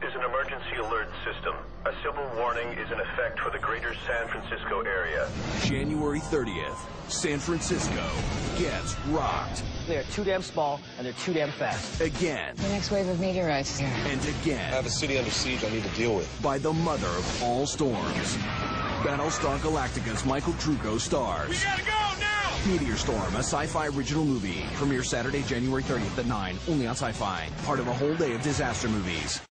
is an emergency alert system. A civil warning is in effect for the greater San Francisco area. January 30th, San Francisco gets rocked. They're too damn small, and they're too damn fast. Again. The next wave of meteorites is here. And again. I have a city under siege I need to deal with. By the mother of all storms. Battlestar Galactica's Michael Trucco stars. We gotta go now! Meteorstorm, a sci-fi original movie. Premieres Saturday, January 30th at 9, only on Sci-Fi. Part of a whole day of disaster movies.